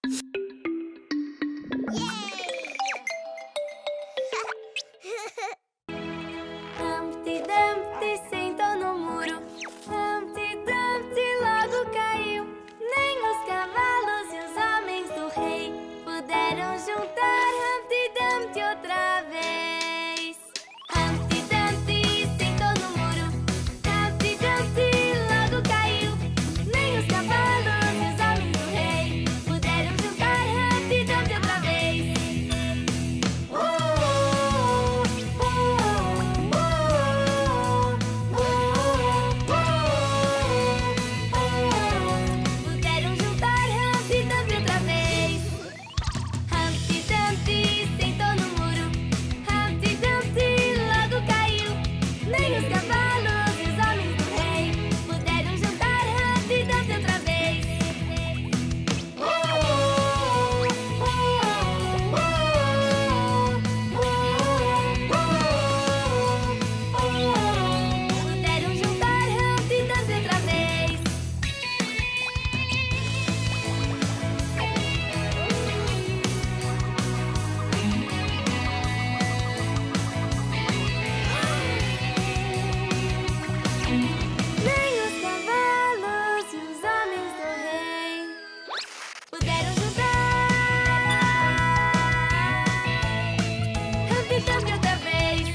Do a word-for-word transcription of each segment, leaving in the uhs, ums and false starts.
Humpty Dumpty sentou no muro. Humpty Dumpty logo caiu. Nem os cavalos e os homens do rei puderam juntar Humpty Dumpty outra vez. Humpty Dumpty sentou no muro. Humpty Dumpty logo caiu. Nem os cavalos e os homens do rei puderam juntar Humpty Dumpty outra vez. Puderam juntar Humpty Dumpty outra vez. Humpty Dumpty sentou no muro. Humpty Dumpty logo caiu. Nem os cavalos e os homens do rei puderam juntar Humpty Dumpty outra vez. Puderam juntar Humpty Dumpty outra vez. Nem os cavalos e os homens do rei puderam juntar Humpty Dumpty outra vez.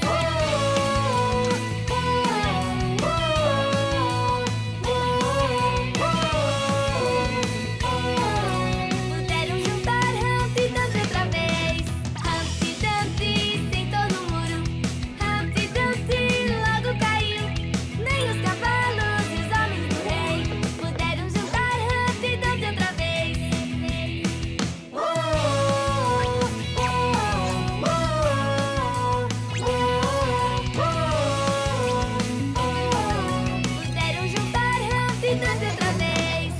Puderam juntar Humpty Dumpty outra vez. Humpty Dumpty sentou no muro. Humpty Dumpty logo caiu. Nem os cavalos e os homens do rei puderam juntar Humpty Dumpty outra vez. Puderam juntar Humpty Dumpty outra vez.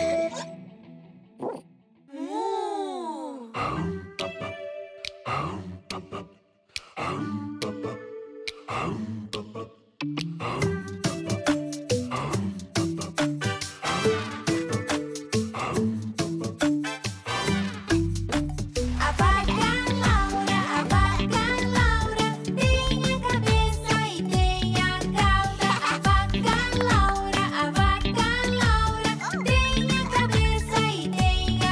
A vaca Laura, a vaca Laura tem a cabeça e tem a cauda. A vaca Laura, a vaca Laura tem a cabeça e tem a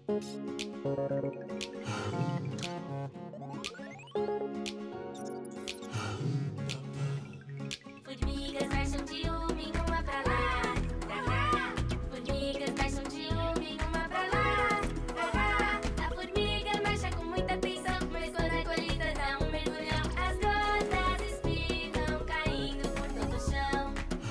Formigas marcham de uma em uma pra lá, pra cá. Formigas marcham de uma em uma pra lá, pra cá. A formiga marcha com muita atenção, mas quando a colheita dá um mergulhão, as gotas espirram caindo por todo o chão.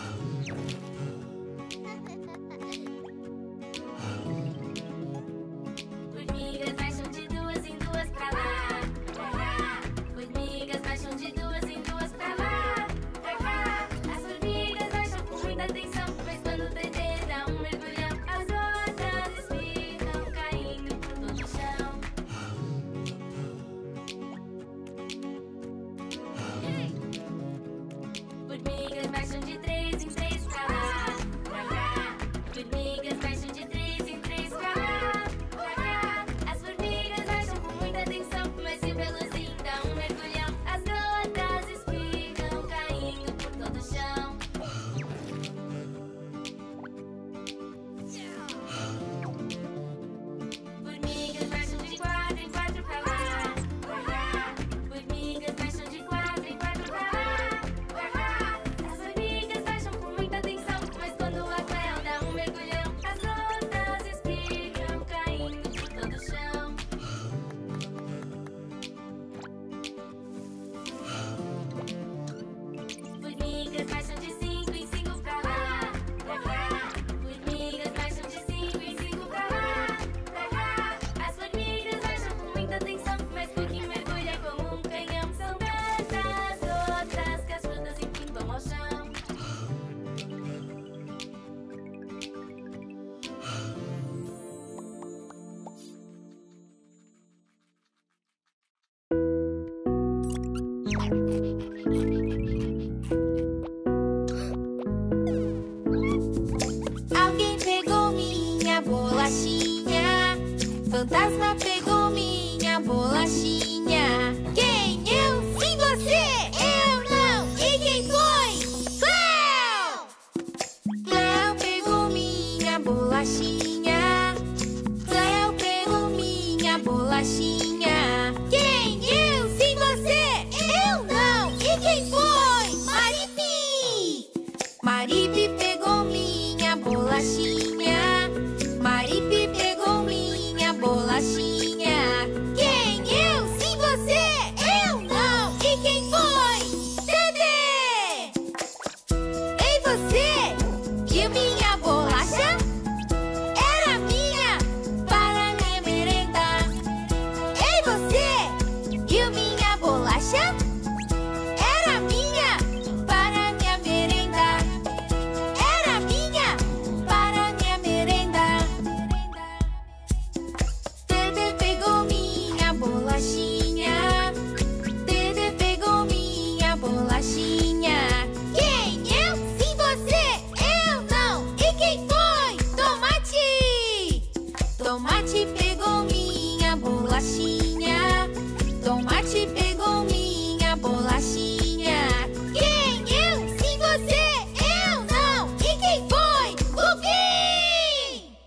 Formigas marcham de duas em duas pra lá, pra cá. Formigas marcham de duas em duas pra lá, pra cá. As formigas marcham com muita atenção, mas quando o bebê dá um mergulhão, as gotas espirram caindo por todo o chão. Formigas marcham de três em três pra lá, pra cá. Formigas marcham de três em três pra lá, pra cá. As formigas marcham com muita atenção, mas se o veluzinho dá um mergulhão, as gotas espirram caindo por todo o chão. Formigas marcham de quatro em quatro pra lá, pra cá. Formigas marcham de quatro em quatro pra lá, pra cá. As formigas marcham com muita atenção, mas quando o Rafael dá um mergulhão, as gotas espirram caindo por todo o chão. Formigas marcham de cinco em cinco pra lá, pra cá. Formigas marcham de cinco em cinco pra lá, pra cá. As formigas marcham com muita atenção, mas quem mergulha como um canhão. São tantas gotas que as frutas enfim vão ao chão. Alguém pegou minha bolachinha. Fantasma pegou minha bolachinha. Quem? Eu? Sim, você! Eu não! E quem foi? Cléo! Cléo pegou minha bolachinha. Cléo pegou minha bolachinha. Quem? Eu? Sim, você! Eu não! E quem foi? Maripi! Maripi pegou minha bolachinha. Maripi pegou minha bolachinha. Quem? Eu? Sim, você! Eu não! E quem foi? Dedê! Ei, você! Viu minha bolacha? Era minha para minha merenda. Ei, você! Viu minha bolacha? Era minha para minha merenda. Era minha para minha merenda. Dedê pegou minha bolachinha. Dedê pegou minha bolachinha. Quem? Eu? Sim, você! Eu não! E quem foi? Tomate! Tomate pegou minha bolachinha. Tomate pegou minha bolachinha. Quem? Eu? Sim, você! Eu não! E quem foi? Cupim!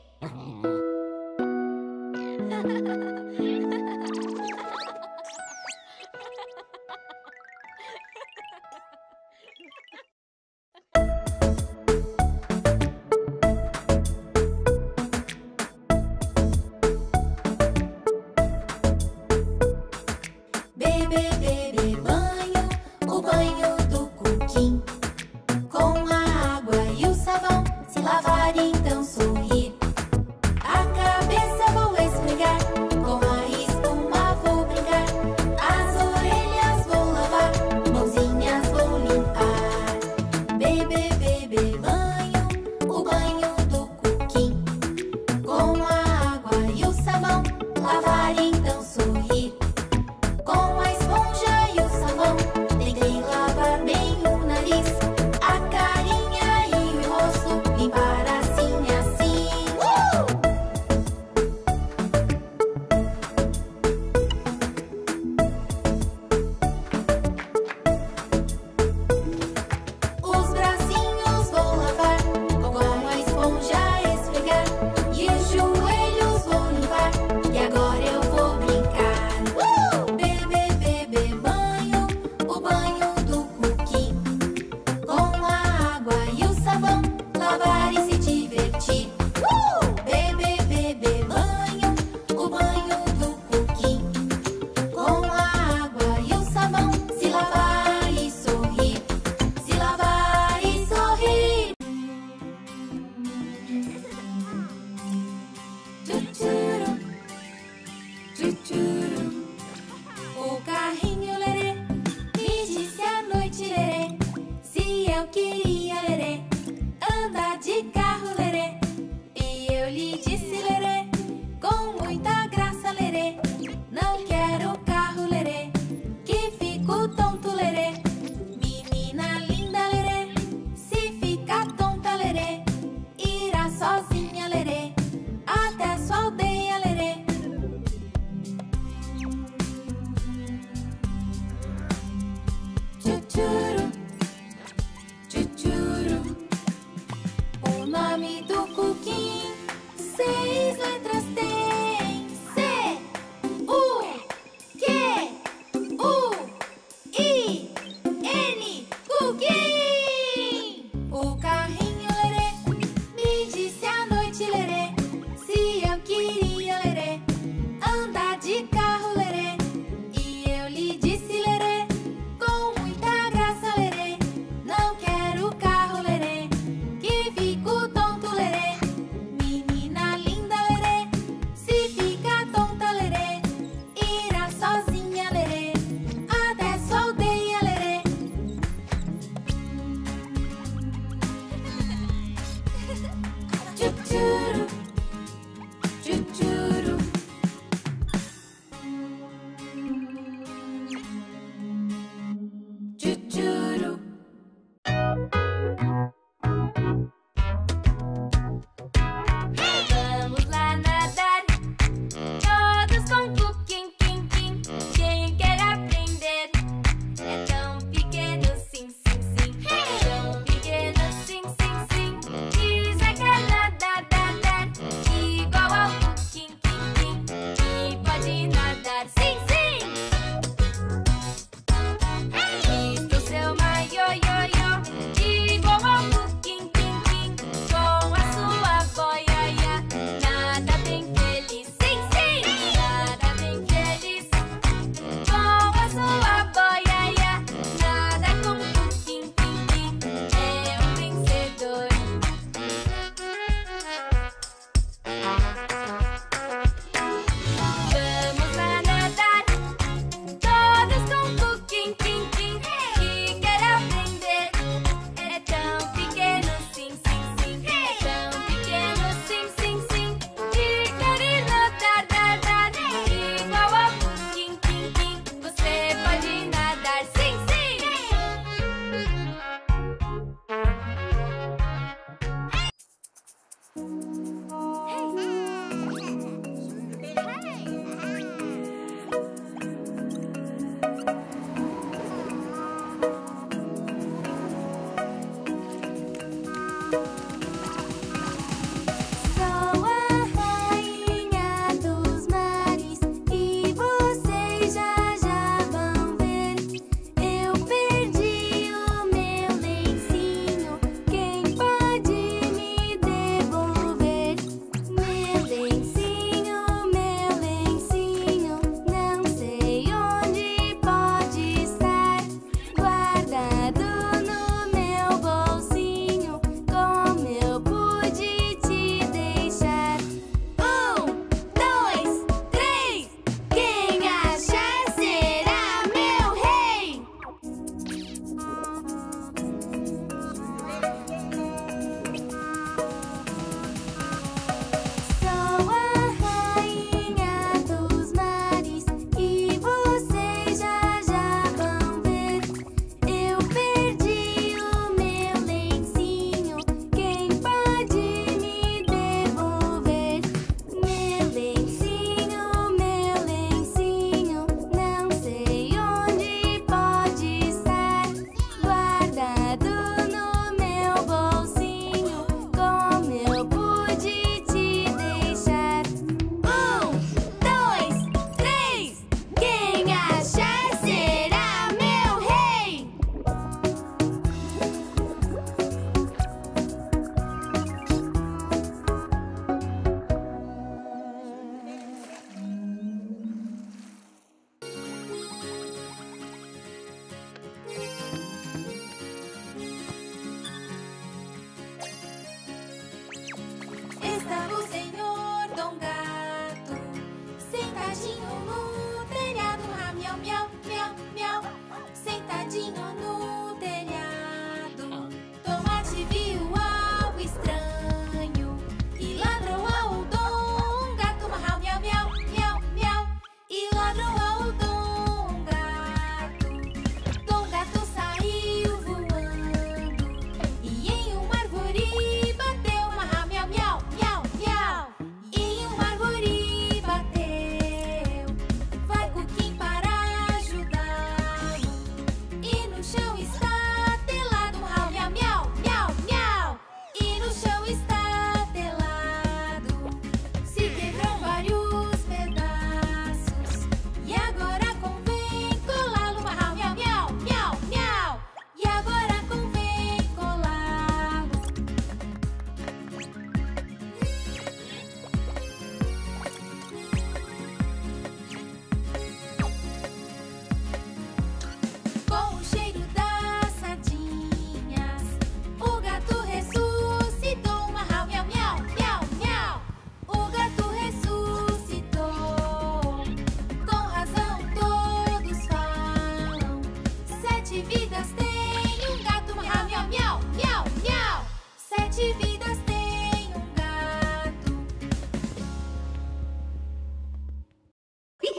Bebê, bebê, banho, o banho do Cookie. Com a água e o sabão, se lavar e então sorrir. A cabeça vou esfregar, com a espuma vou brincar. Tchutchuru. O carrinho lerê me disse à noite lerê se eu queria lerê andar de carro lerê. E eu lhe disse lerê com muita graça lerê, não quero carro lerê, que fico tonto lerê. Menina linda lerê, se fica tonta lerê, irá sozinha lerê até sua aldeia lerê. Tchutchuru, tchutchuru. O nome do cookie seis letras tem. C, U, Q, U, I, N, cookie. O carrinho lerê me disse à noite lerê se eu queria lerê andar de carro lerê. E eu lhe disse lerê com muita graça lerê, não quero carro lerê, que fico tonto lerê. Menina linda lerê, se fica tonta lerê, irá sozinha lerê até sua aldeia lerê. Tchutchuru, tchutchuru. Tchutchuru. Vamos lá nadar, todos com cookie, quim, quim. Quem quer aprender? É tão pequeno, sim, sim, sim. É tão pequeno, sim, sim, sim. Diz é quer nadar, nadar, igual ao cookie, quim, quim. E pode nadar, sim, sim. Vista o seu maiô, iô, iô, igual ao cookie, quim, quim. Com a sua boiaia, nada bem feliz, sim, sim. Nada bem feliz. Com a sua boiaia, nada com cookie, quim, quim. É um vencedor. Vamos lá nadar, todos com cookie, quim, quim. Que quer aprender? É tão pequeno, sim, sim, sim. É tão pequeno, sim, sim, sim. De querer nadar, nadar, igual ao cookie, quim, quim. Você pode nadar, sim, sim. Sou a rainha dos mares e vocês já já vão ver. Eu perdi o meu lencinho, quem pode me devolver? Meu lencinho, meu lencinho, não sei onde pode estar. Guardado no meu bolsinho, como eu pude te deixar? Um, dois, três, quem achar será meu rei. Sou a rainha dos mares e vocês já já vão ver. Eu perdi o meu lencinho, quem pode me devolver? Meu lencinho, meu lencinho, não sei onde pode estar. Guardado no meu bolsinho, como eu pude te deixar? Um, dois, três, quem achar será meu rei. Estava o senhor Dom Gato sentadinho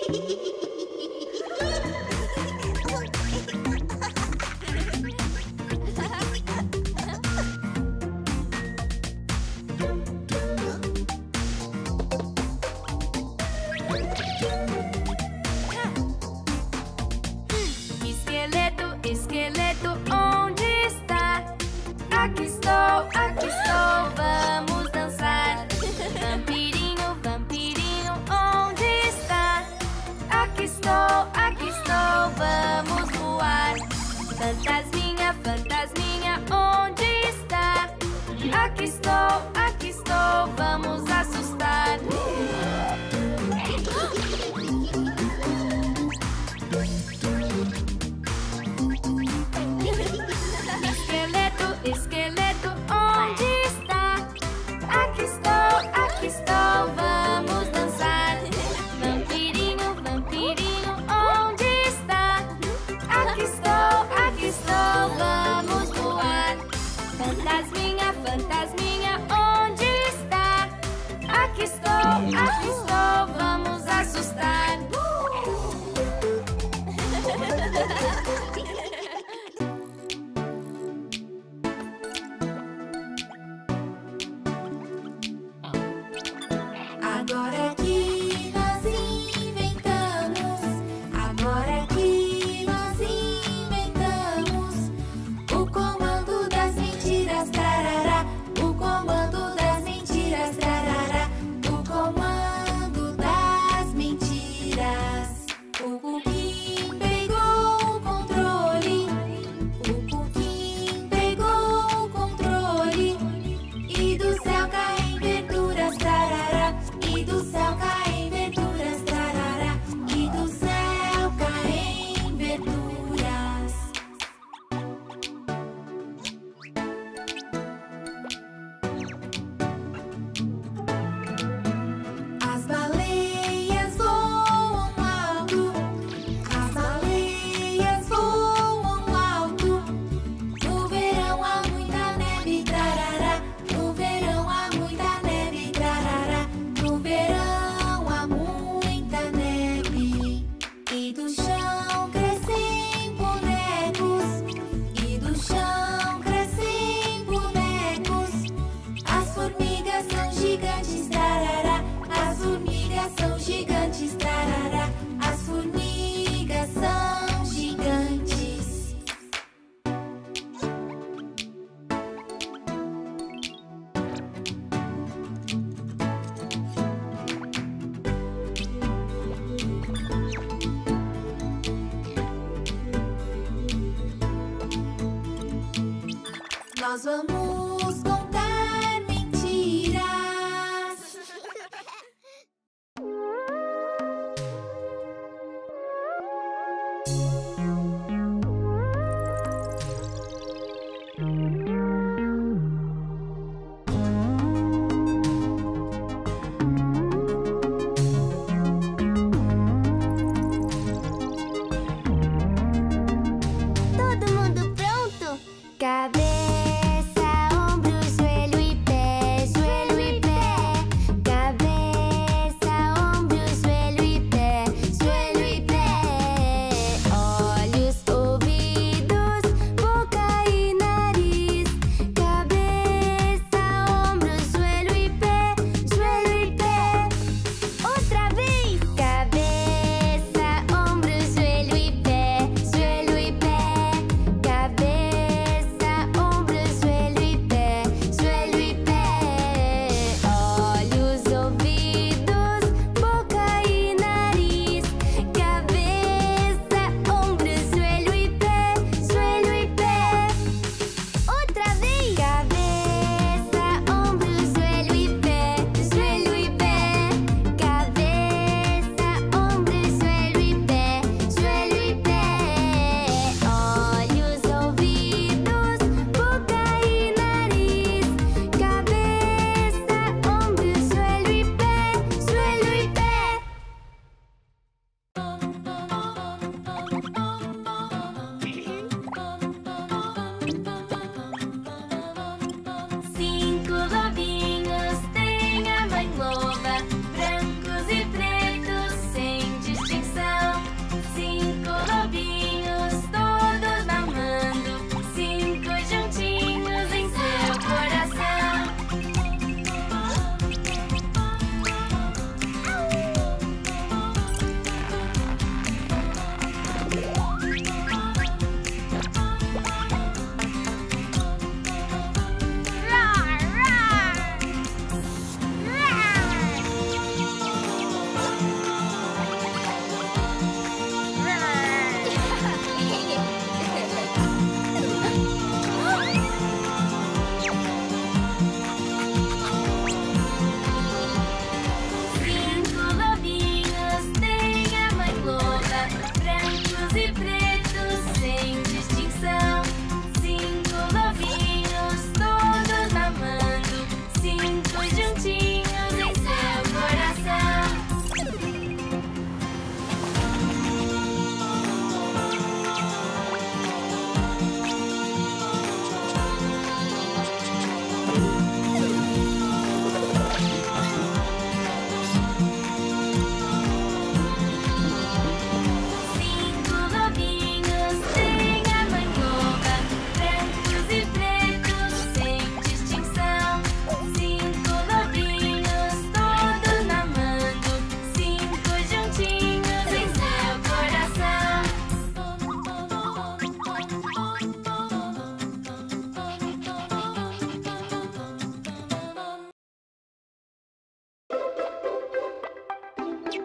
Fantasminha, fantasminha, onde está? Aqui estou, aqui estou, vamos assustar. Esqueleto, esqueleto, onde está? Aqui estou, aqui estou, vamos dançar. Vampirinho, vampirinho, onde está? Aqui estou, aqui estou, vamos voar. Fantasminha, fantasminha, onde está? Aqui estou, aqui estou, vamos assustar. Agora que nós inventamos, agora que nós inventamos o comando das mentiras, tarará, o comando das mentiras, tarará, o comando das mentiras. O Cookie pegou o controle, o Cookie pegou o controle, e do céu caem verduras, tarará, e do céu caem verduras, tarará, e do céu caem verduras. As baleias voam alto, as baleias voam alto. No verão há muita neve, tarará, no verão há muita neve, tarará, no verão há muita neve. E do chão crescem bonecos, e do chão crescem bonecos. As formigas são gigantes, tarará, as formigas são gigantes, tarará, as formigas são gigantes. Nós vamos contar mentiras. Todo mundo pronto? Cabeça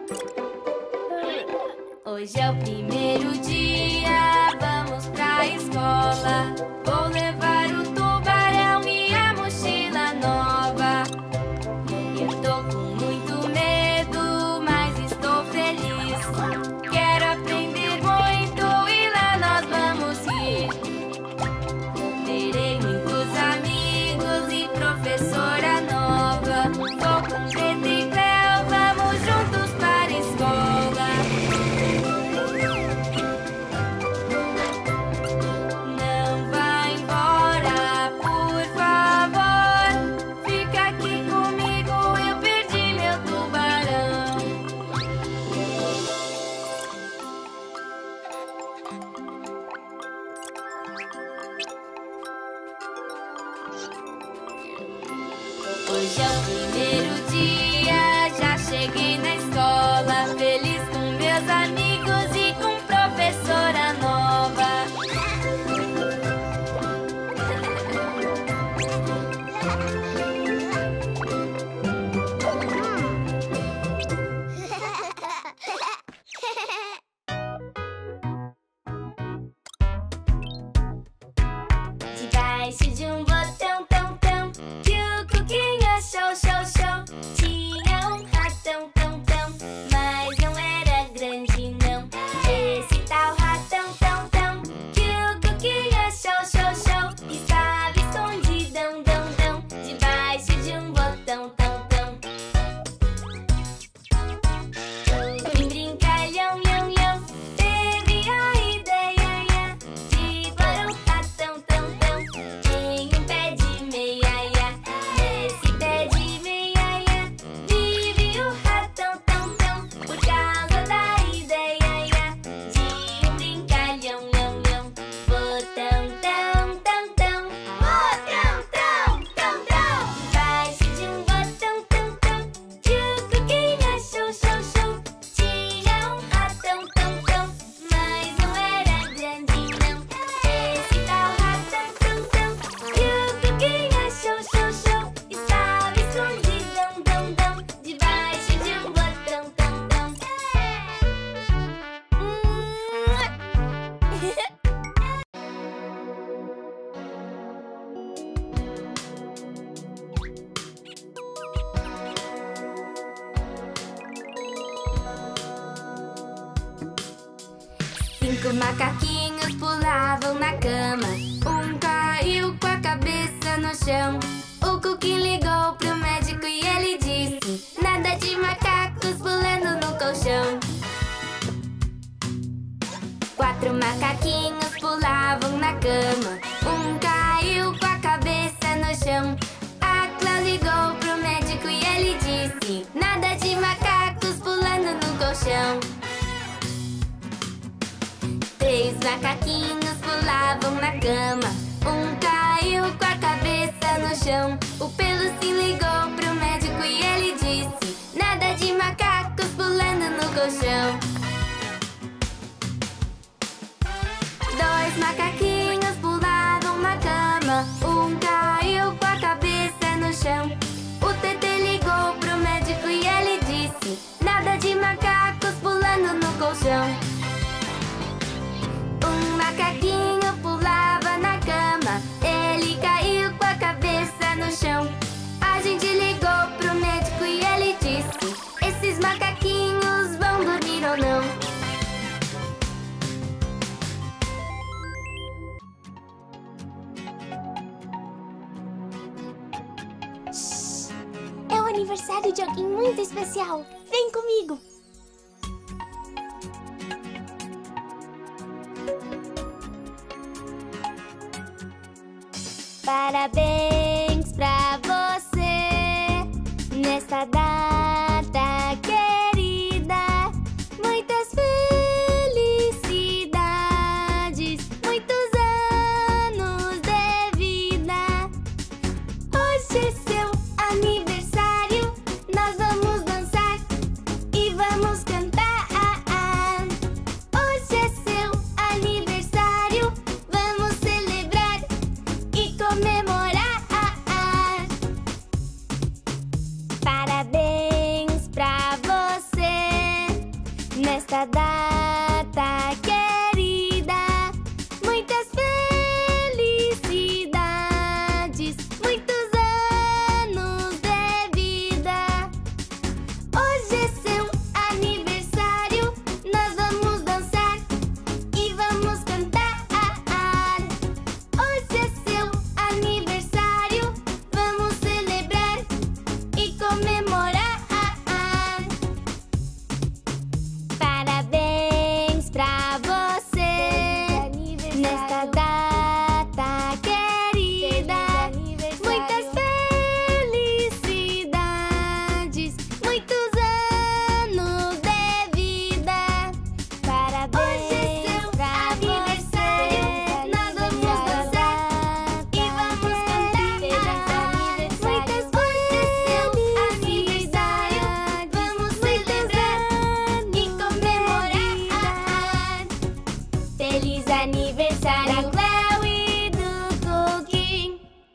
Hoje é o primeiro dia, vamos pra escola. Vou levar o tubarão e a mochila nova. Eu tô com muito medo, mas estou feliz. Quero aprender muito e lá nós vamos ir. Terei muitos amigos e professora nova. Vou com Preto e Cléo, vamos juntos para a escola. Não vá embora, por favor. Fica aqui comigo, eu perdi meu tubarão. Hoje é o primeiro dia, já cheguei na escola. Feliz com meus amigos e com professora nova. Debaixo de um botão tão tão que o Cuquinho achou, show, show. Tinha um ratão tão tão, mas não era grande não. Esse tal ratão tão tão que o Cuquinho achou, show, show. Estava escondidão, dão, dão, debaixo de um botão tão tão. Um brincalhão, nhão, nhão, teve a ideia, ia, de pôr um ratão tão tão em um pé de meia, ia. Nesse pé de meia, ia, vive o ratão tão tão, por causa da ideia, ia, de um brincalhão, nhão, nhão. Botão tão tão tão, botão tão tão tão, debaixo de um botão tão tão que o Cuquinho achou, show, show. Tinha um ratão tão tão, mas não era grande não. Esse tal ratão tão tão que o Cuquinho achou, show, show. Estava escondidão, dão, dão, debaixo de um botão tão tão. Cinco macaquinhos pulavam na cama. Um caiu com a cabeça no chão. O Cuquinho ligou pro médico e ele disse: nada de macacos pulando no colchão. Quatro macaquinhos pulavam na cama. Um caiu com a cabeça no chão. A Cléo ligou pro médico e ele disse: nada de macacos pulando no colchão. Três macaquinhos pulavam na cama. Um caiu com a cabeça no chão. O Pelucinho ligou pro médico e ele disse: nada de macacos pulando no colchão. Dois macaquinhos pulavam na cama. Um caiu com a cabeça no chão. O Tetê ligou pro médico e ele disse: nada de macacos pulando no colchão. Um macaquinho pulava na cama. Ele caiu com a cabeça no chão. A gente ligou pro médico e ele disse: esses macaquinhos vão dormir ou não? Shhh. É o aniversário de alguém muito especial. Vem comigo. Parabéns pra você nesta data querida. Muitas felicidades, muitos anos de vida. Hoje é seu aniversário, nós vamos dançar e vamos cantar. Hoje é seu aniversário, vamos celebrar e comemorar. Nesta data querida, muitas felicidades, muitos anos de vida. Hoje é seu aniversário, nós vamos dançar e vamos cantar. Hoje é seu aniversário, vamos celebrar e comemorar. Parabéns pra você nesta data querida. Muitas felicidades, muitos anos de vida. Parabéns pra aniversário, nós vamos dançar e vamos cantar. Muitas felicidades, vamos celebrar e comemorar. Feliz aniversário, Cleo e Dudu.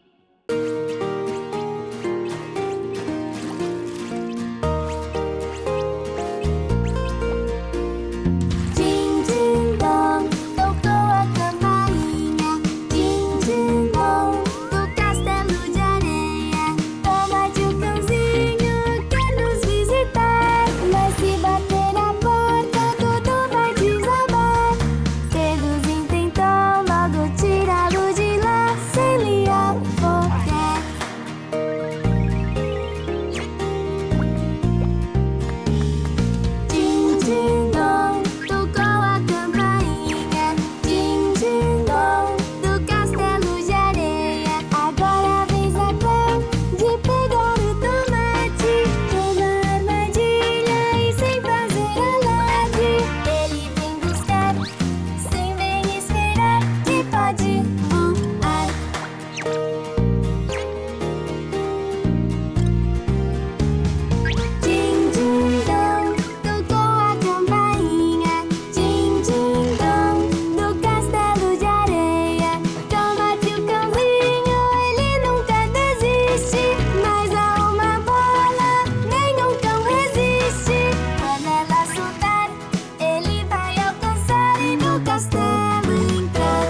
Din, din, dong, tocou a campainha. Din, din, dong, do castelo de areia. Tomate o cãozinho quer nos visitar, mas se bater na porta tudo vai desabar. Seduzindo então, logo tirá-lo de lá, sem lhe afogar. Din, din, dong, tocou a campainha. Din, din, dong, do castelo de areia. Agora vem Zacão de pegar o tomate, toda armadilha e sem fazer alarde. Ele vem buscar, sem nem esperar, que pode voar. Din, din, dong, tocou a campainha. Din, din, dong, do castelo de areia. Tomate o cãozinho, ele nunca desiste, mas a uma bola nenhum cão resiste. Quando ela soltar, ele vai alcançar e no castelo entrar.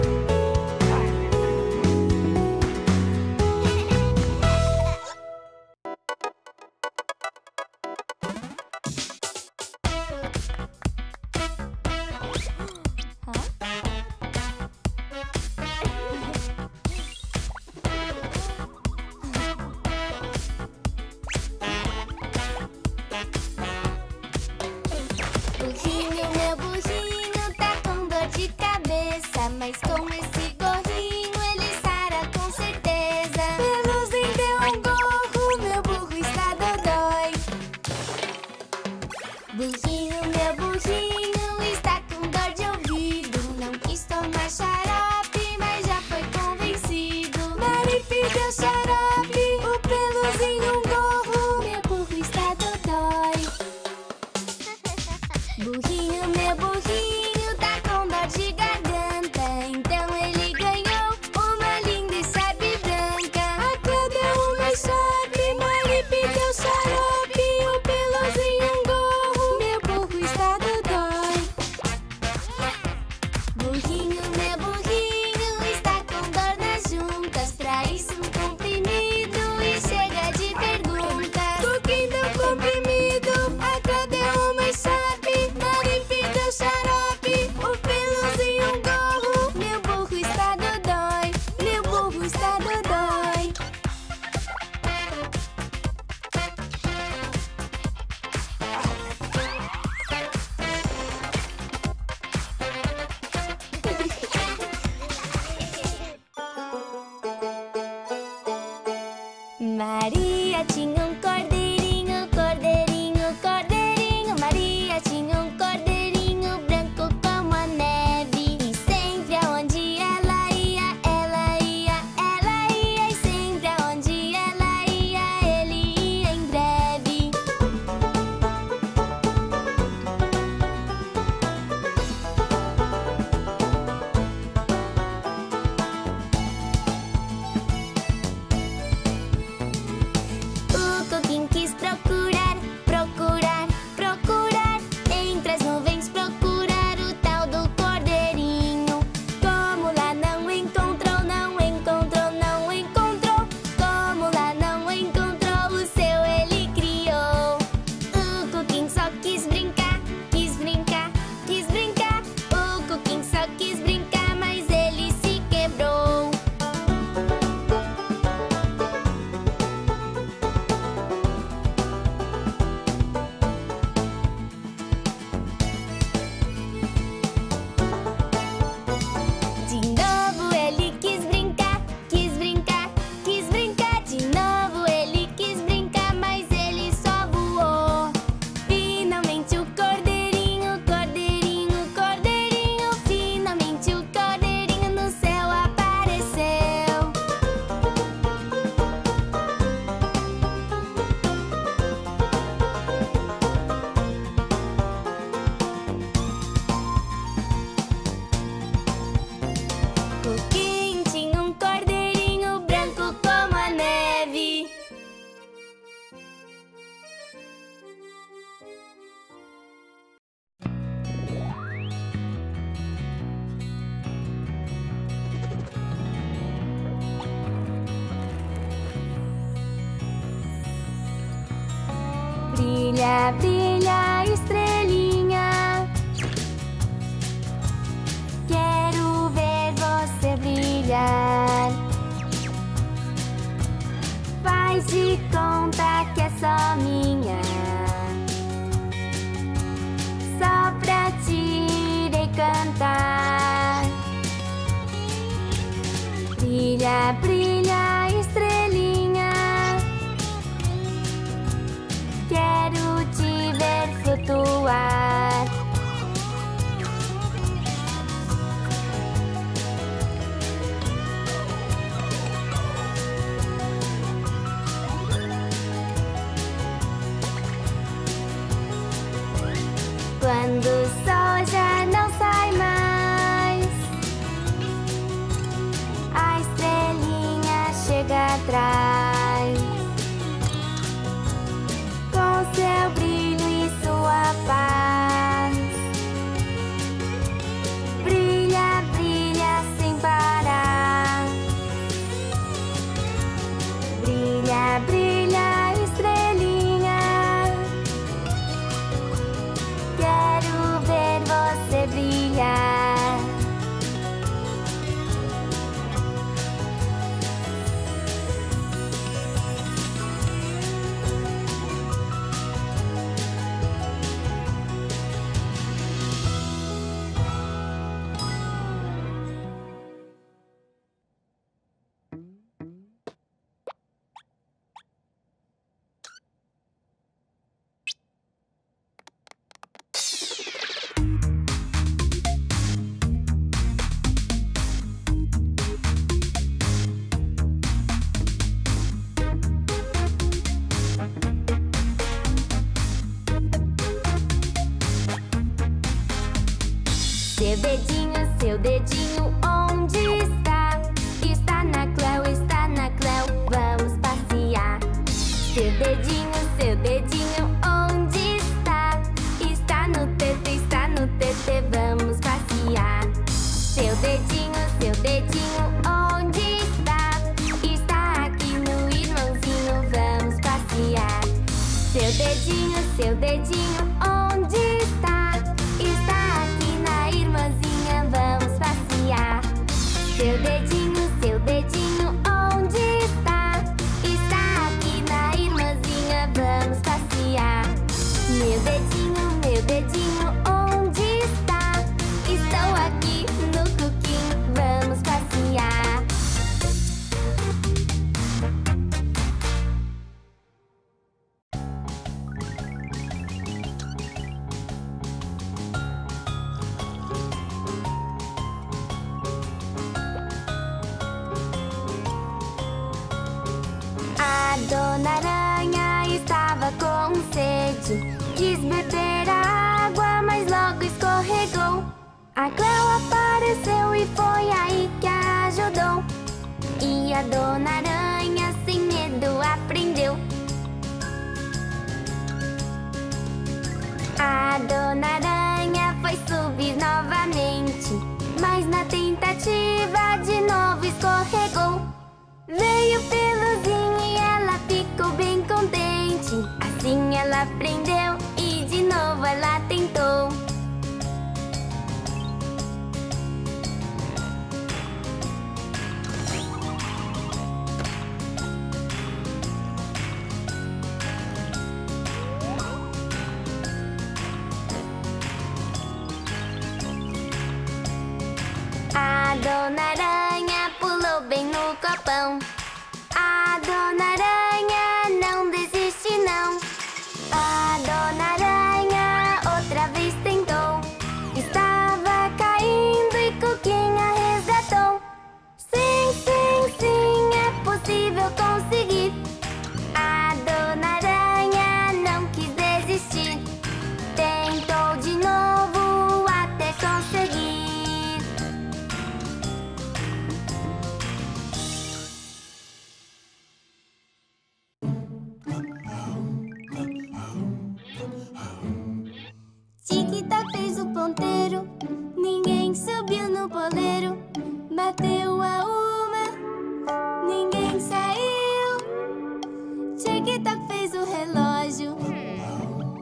Burrinho, meu burrinho, tá com dor de cabeça, mas com esse gorrinho ele sara com certeza. Pelos em teu gorro, meu burro está dodói. Burrinho, meu burrinho, está com dor de ouvido. Não quis tomar xarope, mas já foi convencido. Mari pediu xarope, o peluzinho um gorro, meu burro está dodói. Burrinho, meu burrinho, tá com dor de garganta, então ele ganhou uma linda e Sharpie branca. A Cleo deu uma Sharpie, Mari pediu xarope, o peluzinho um gorro, meu burro está dodói. Burrinho, meu burrinho, está com dor nas juntas, pra isso um comprimido e chega de pergunta. O que deu comprimido? A Cleo deu uma Sharpie, Mari pediu xarope. Brilha, brilha, estrelinha. Quero ver você brilhar. Faz de conta que é só minha, só pra te irei cantar. Brilha, brilha, estrelinha. Quero te ver flutuar. Quando o sol já não sai mais, a estrelinha chega atrás, com seu brilho e sua paz. Brilha, brilha sem parar. Brilha, brilha, estrelinha. Quero ver você brilhar. Seu dedinho, seu dedinho, onde está? Está na Cleo, está na Cleo, vamos passear. Seu dedinho, seu dedinho, onde está? Está no Tetê, está no Tetê, vamos passear. Seu dedinho, seu dedinho, onde está? Está aqui no irmãozinho, vamos passear. Seu dedinho, seu dedinho, onde está? Está aqui na irmãzinha, vamos passear. Seu dedinho, seu dedinho, onde está? Está aqui na irmãzinha, vamos passear. Meu dedinho, meu dedinho, onde está? Estou aqui no Cooking, vamos passear. A Dona Aranha estava com sede, quis beber a água, mas logo escorregou. A Cleo apareceu e foi aí que a ajudou. E a Dona Aranha sem medo aprendeu. A Dona Aranha foi subir novamente, mas na tentativa de novo escorregou. Veio peluzinho e ela ficou bem contente. Assim ela aprendeu e de novo ela tentou. A Dona Aranha pulou bem no copão. A Dona Aranha não desiste não. A Dona Aranha outra vez tentou. Estava caindo e Cuquinha resgatou. Sim, sim, sim, é possível conseguir. A Dona Aranha não quis desistir. Tentou de novo até conseguir. Tic-tac fez o ponteiro, ninguém subiu no boleiro. Bateu a uma, ninguém saiu. Tic-tac fez o relógio,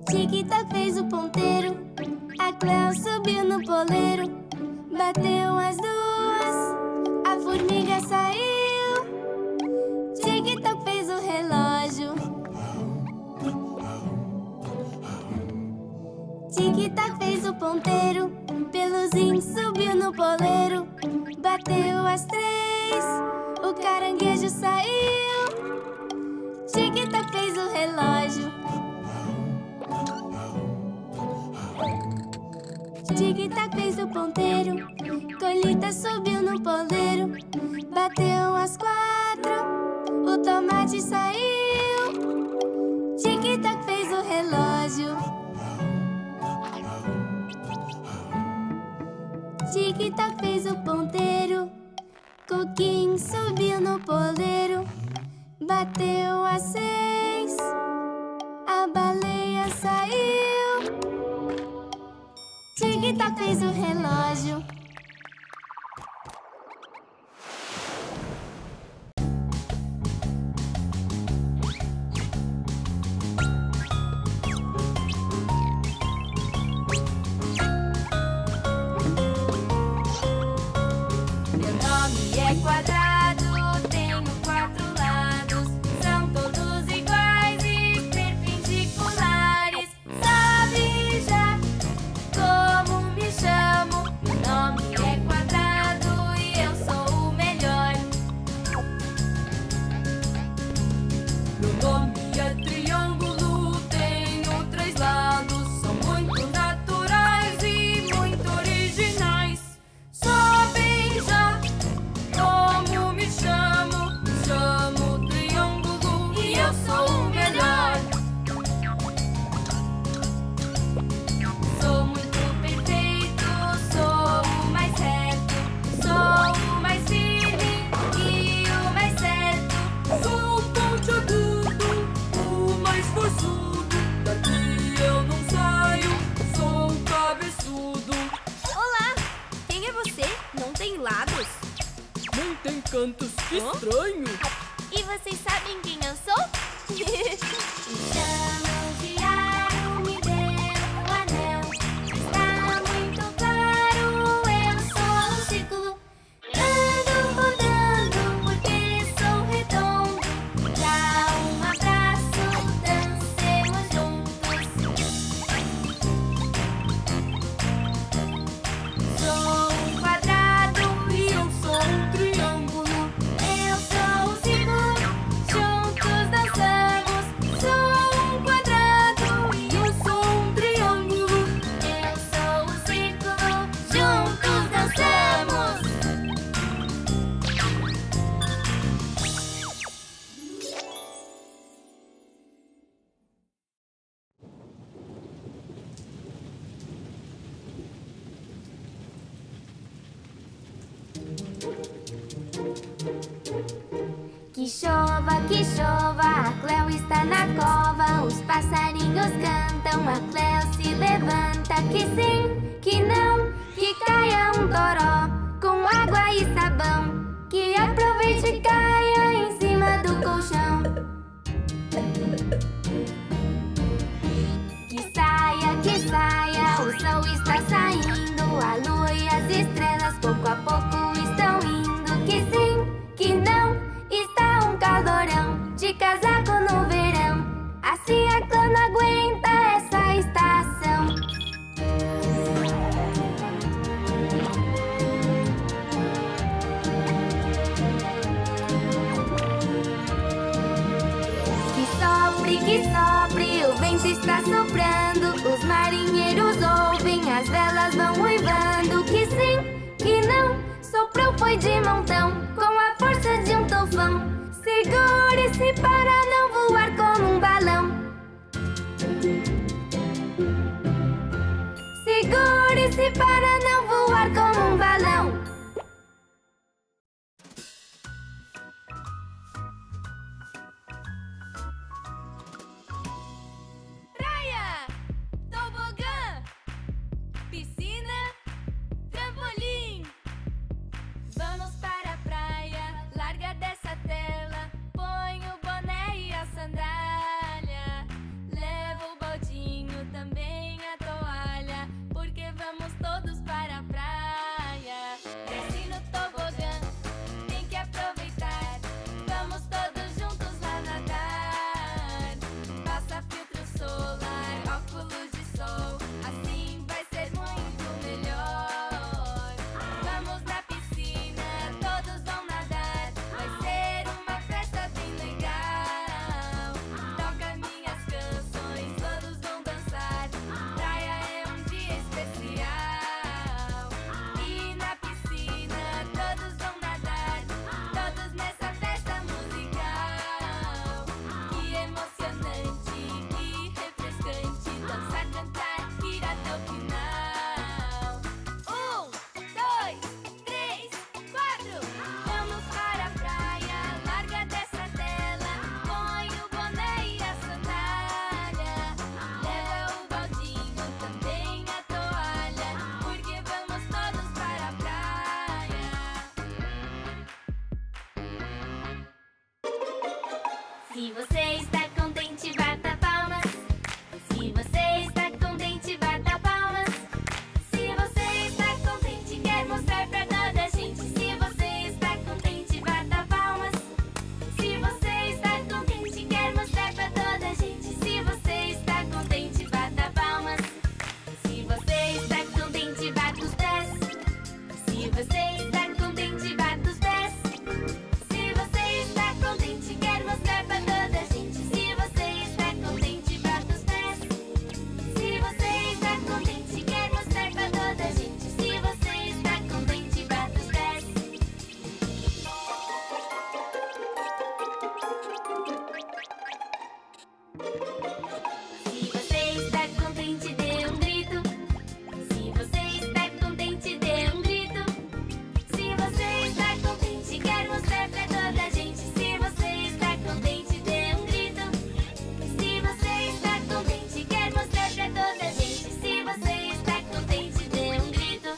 Tic-tac fez o ponteiro, a Cleo subiu no poleiro, bateu as duas, a formiga saiu. Tic-tac fez o relógio. Tic-tac fez o ponteiro, Peluzinho subiu no poleiro, bateu as três, o caranguejo saiu. Tic-tac fez o relógio. Tic-tac fez o ponteiro, Colita subiu no poleiro, bateu as quatro, o tomate saiu. Tic-tac fez o relógio. Tic-tac fez o ponteiro, Coquinho subiu no poleiro, bateu as seis, a baleia saiu. Tic-tac fez o relógio. Meu nome é quadrado, tenho quatro lados, são todos iguais e perpendiculares. Sabe já como me chamo? Meu nome é quadrado e eu sou o melhor. Meu nome é triângulo, tenho três lados, são muito naturais e muito originais. Sabem já como me chamo? Me chamo triângulo e eu sou o melhor. Sou muito perfeito, sou o mais reto, sou o mais firme e o mais certo. Sou o pontiagudo, o mais forçudo, daqui eu não saio, sou o cabeçudo. Olá! Quem é você? Não tem lados? Nem tem cantos, que estranho! E vocês sabem quem eu sou? Me chamam de aro, me deram um anel. Está muito claro, eu sou um círculo. Ando rodando porque sou redondo. Dá um abraço, dancemos juntos. Sou um quadrado e eu sou um triângulo. Eu sou um círculo, juntos dançamos. Sou um quadrado e Eu sou um triângulo. eu sou um círculo, juntos dançamos. Que chova, que chova, a Cleo está na cova. Os passarinhos cantam, a Cleo se levanta. Que sim, que não, que caia um toró com água e sabão. Que aproveite e caia em cima do colchão. Que saia, que saia, o sol está saindo. A lua e as estrelas pouco a pouco estão indo. Que sim, que não, está um calorão de casaco no verão. Assim a clã não aguenta essa estação. Que sopre, que sopre, o vento está soprando. Os marinheiros ouvem, as velas vão uivando. Que sim, que não, soprou foi de montão, com a força de um tufão. Segure-se para não voar como um balão. Segure-se para não voar como um balão. Praia! Tobogã! Piscina! Trampolim! Vamos para a praia, larga dessa tela. Põe o boné e a sandália. Leva o baldinho Se você está contente, bata palmas. Se você está contente, bata palmas. Se você está contente, quer mostrar pra toda a gente. Se você está contente, bata palmas. Se você está contente, quer mostrar pra toda a gente. Se você está contente, bata palmas. Se você está contente, bata os pés. Se você está contente, bata os pés. Se você está contente, quer mostrar pra toda a gente. Se você está contente, bata os pés. Se você está contente, quer mostrar pra toda a gente. Se você está contente, bata os pés. Se você está contente, dê um grito. Se você está contente, dê um grito. Se você está contente, quer mostrar pra toda a gente. Se você está contente, dê um grito. Se você está contente, quer mostrar pra toda a gente. Se você está contente, dê um grito.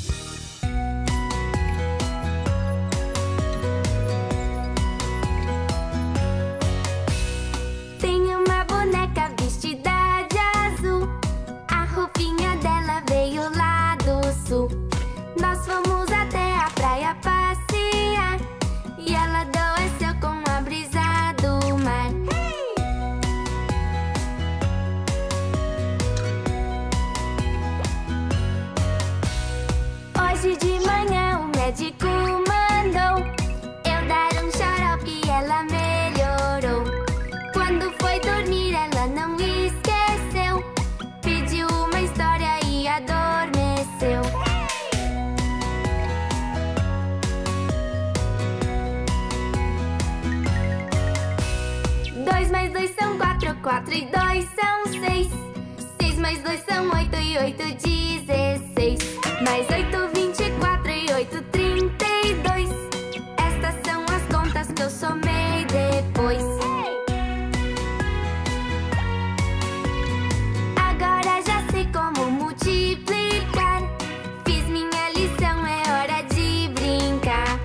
Tem uma boneca vestida de azul. A roupinha dela veio lá do sul. Nós fomos até a praia passear e ela adoeceu com a brisa do mar. Hoje de manhã o médico mandou eu dar um xarope e ela melhorou. Quando foi dormir ela não esqueceu. Pediu uma história e adormeceu. Dois mais dois são quatro, quatro e dois são seis. Seis mais dois são oito e oito, dezesseis. Mais oito, vinte e quatro e oito, trinta e dois. Estas são as contas que eu somei depois. Agora já sei como multiplicar. Fiz minha lição, é hora de brincar.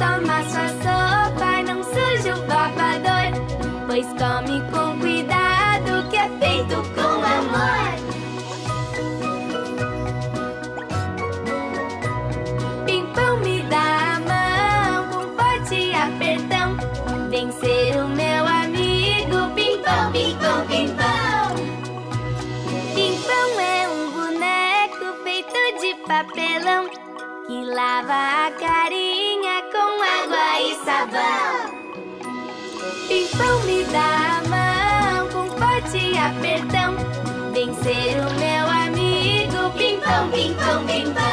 toma sua sopa, não suja o babador, pois come com cuidado, que é feito com amor. Pimpão, me dá a mão com forte apertão, vem ser o meu amigo, Pimpão, Pimpão, Pimpão. Pimpão é um boneco feito de papelão, que lava a carinha com água e sabão. Pimpão, me dá a mão com forte apertão, vem ser o meu amigo, Pimpão, Pimpão, Pimpão.